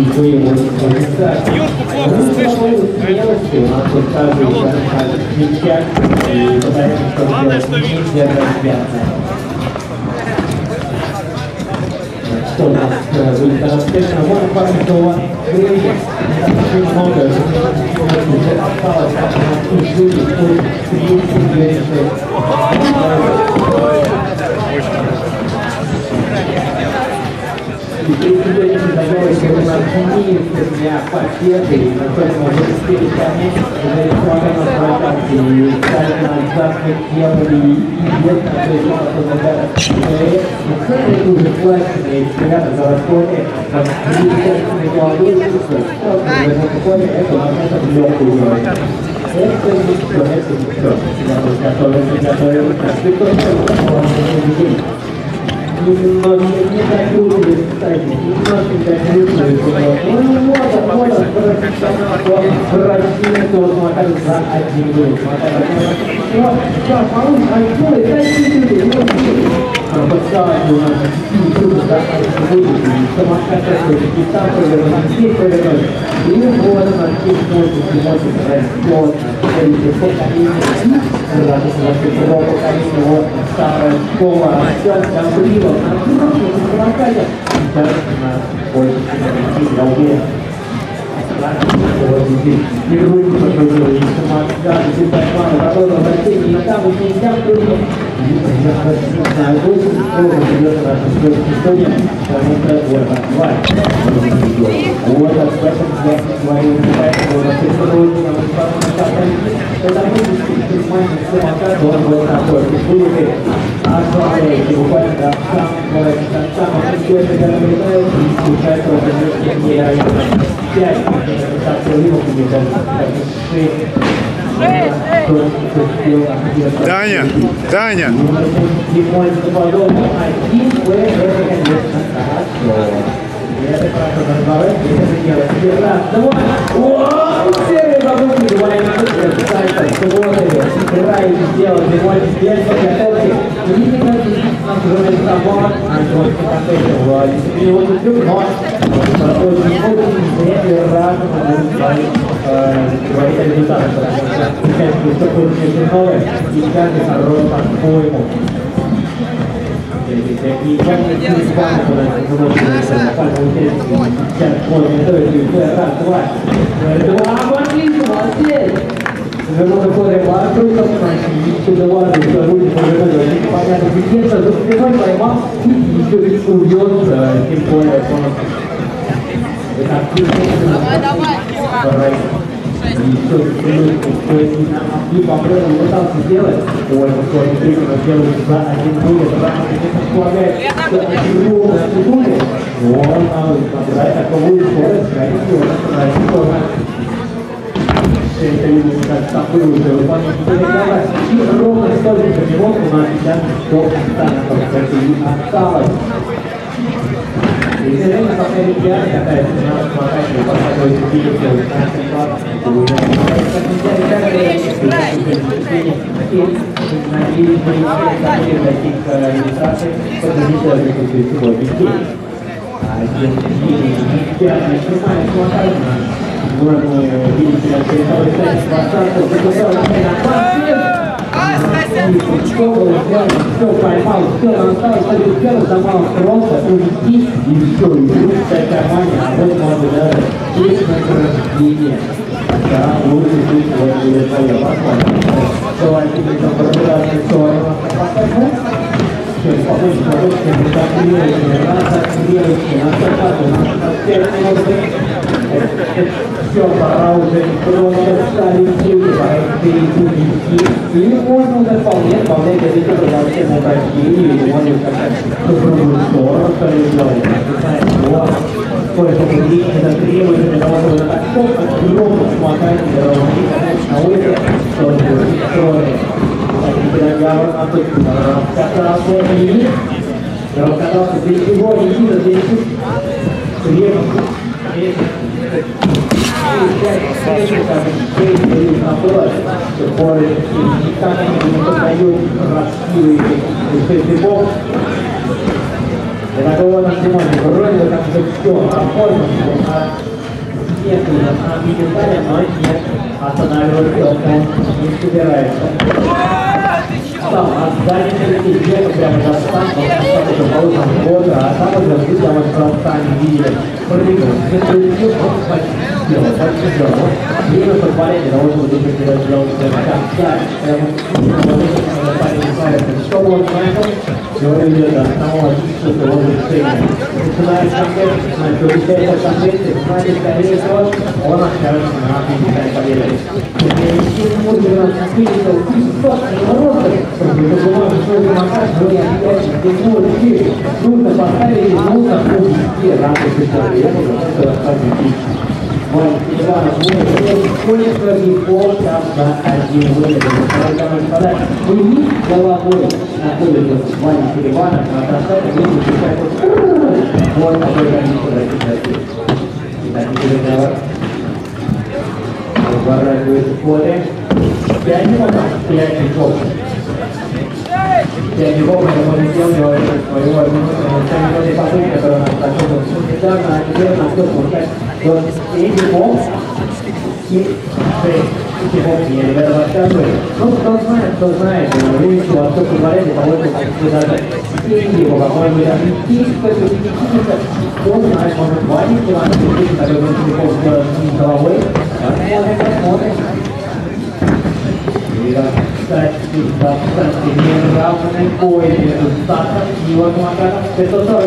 Юрку плохо слышно. Главное, что видно. Что у нас будет успешно. Можно парализован. Много уже осталось. И президент договорился, что у нас имеется для победы, и насколько мы успели понять, что рекламная продажа и специально завтра делали и идет на то, что помогает. Но цены уже платные, ребята заводские, там 30 молодые чувства, это момент легкую говорить. Это не все, это не все. Я был готовил, немножко не докрутили, кстати, немножко докрутили. Россия тоже мотали за 1 гол. Все, малыш, альфой, дайте поставить у нас за 1 гол. Самокат такой, и там повернуть, и здесь повернуть. И вот у нас здесь может растет. Вот старая школа растет, Гаврилов, Таня, Таня. И по-прежнему пытался сделать, ой, вот действительно делает за 1 гол, располагает огромное секунды, он набирает таковую скорость, это видно, как такую уже выполнять. И ровно столько минут у нас сейчас до осталось. И все время, пока ребята катаются на самокате, пока то есть видите, все поймал, все осталось, все разобрал просто увести, и все, и вдруг такая команда, а вот можно даже есть награждение. Да, лучше быть вот будет твоя возможность. Давайте мы там пробираем сторону. Все, побольше, закрывайте, все, пора уже просто ставить силы, перейти. Или можно уже вполне говорить о продолжении обращения, или можно сказать, что другую сторону, что ли, делать. Сколько людей это требует для того, чтобы так только громко смотреть на улице, что договор на точку раскатался и раскатался для чего, не видно, для чего требует. такого на Симоне вроде как бы все оформлено, нет, на детали, но нет, останавливается, он не собирается. Там, сзади перейти, где-то прямо до станции, он получил года, а там уже где он в станции видели, прыгал, прыгал, он почти сделал. Время позволяет того, чтобы сделать до конца, что он понял, все идет до самого чистого решения. Начинает контекст, начинает контекст, значит, скорее всего, он окажется на физической победе. Если ему 12 физиков, нужно поставить, нужно увести рамки сколько грибов там на один вылет. Вниз головой находится Ваня Селиванов, на трансляции видите, вот такой граница. Итак, теперь давай. Разворачивается поле. 5 минут, 5 часов. 5 часов, это мы сделали своего минуты попытки, которые у нас проходят недавно, а теперь у нас все получается. Вот 7 часов и 6 часов. Я ребята рассказываю. Ну, кто знает, люди во что позволяет, того, что даже деньги, по-моему, даже кто знает, может, 2 километра, который на телефон с головой. Посмотрим. И кстати, достаточно неравный бой между Стасом и его командой. 540.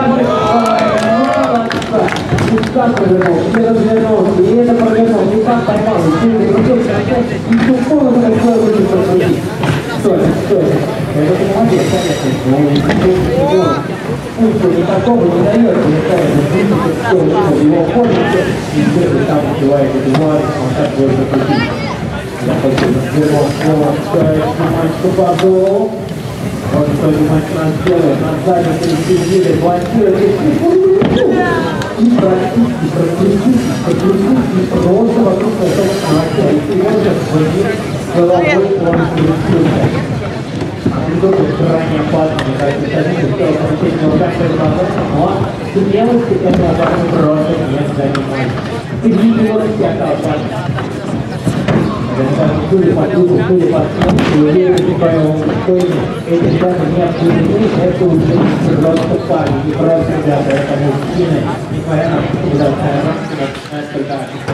Стас повернул, не развернулся, и это повернул, и Стас поймал, и тупо на такое будет проходить. Стой. Это молодец, конечно. Пульсу никакого не дает, мне кажется, его формище, и где-то там убивает эту власть, он так будет закрутить. Я хочу вернуть слово, снимать Купазову. Вот что Димаш нас делает, на заднем пересидели, блокирует, и практически, просто вокруг этого снайпера. И сегодня головой он пересидел. Идут крайне опасные, как и стабильно, что получить наугад но смелости этого просто не занимает. И смелости оказалось. Судя по клубу, судя по снегу, уверен, что эти ребята не определены, это уже просто парни, не просто ребята, это мужчины, несмотря на то, что начинают только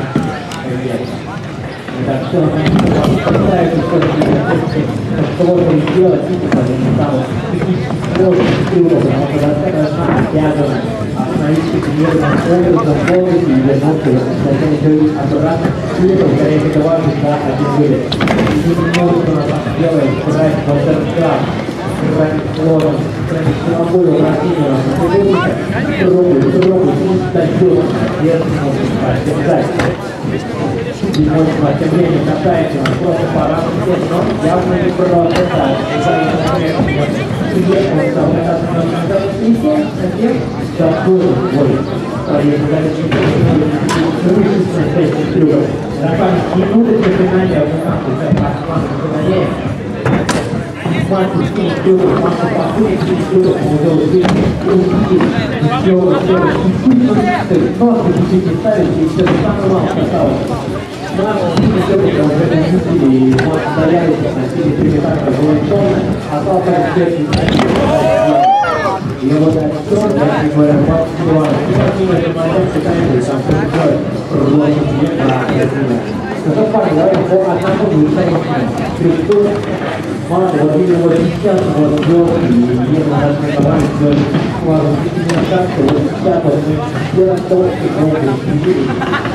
так, все, они поставят, что можно сделать, видите, там, технически потому что достаточно обязаны остановиться примерно образом, полностью и вернуться, затем еще обратно, и это, скорее всего, важно, да, один вылет. И не может, что она там делает, собирает волшебства, собирает флотом, собирает силовую вращение, суровую, статью, верхнего, держать. И может, тем временем касается, просто пора, но явно не просто так. Приехал, стал кататься на затем такой бой. Минуты напоминания в напоминания. И вот этот сон, я говорю, ну, парень, давай по одному не станем Христос, мало, вот видим, вот сейчас, вот вел, и не надо сказать, что ладно, действительно так, что вот сейчас, вот мы делаем то, что мы видели.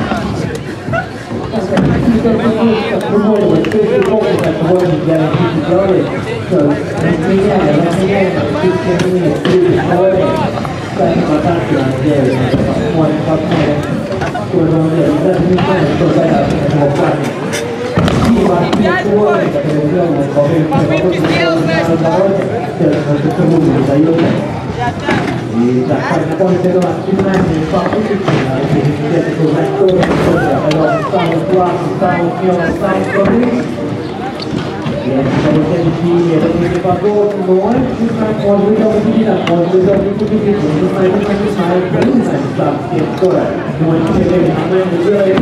Другой, вот все помнят, как сегодня я делали, что разменяли, чуть-чуть, три человека, кстати, потанки нам делали, посмотрим. Даже не знаю, что за этого парня. И вообще трое, которые сделаны во время того, не дает. И так, помните, это у нас финальные попытки, если где-то узнать, кто это, оказался самый классный, самый смелый, самый крутый. Следующий метод противопол, но не знаю, может быть, он победит, может быть, он не победит, не знаю, не знаю, не знаю, сам всем скоро. Но теперь мы делаем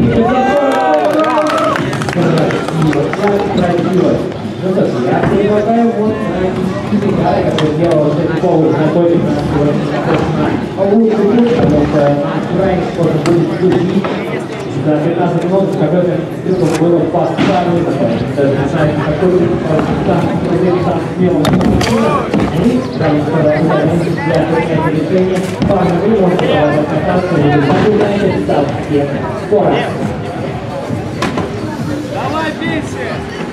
красиво. Ну что ж, я предлагаю вот физикара, который делал повод готовить нас сегодня лучше будет, потому что крайне скоро будет судить. За 15 минут какой-то стрелок было поставлено, даже не знаю, какой сам смелым они, потому что для принятия решения парни не могут оказаться в результате стал всех скоро. Давай, бейся!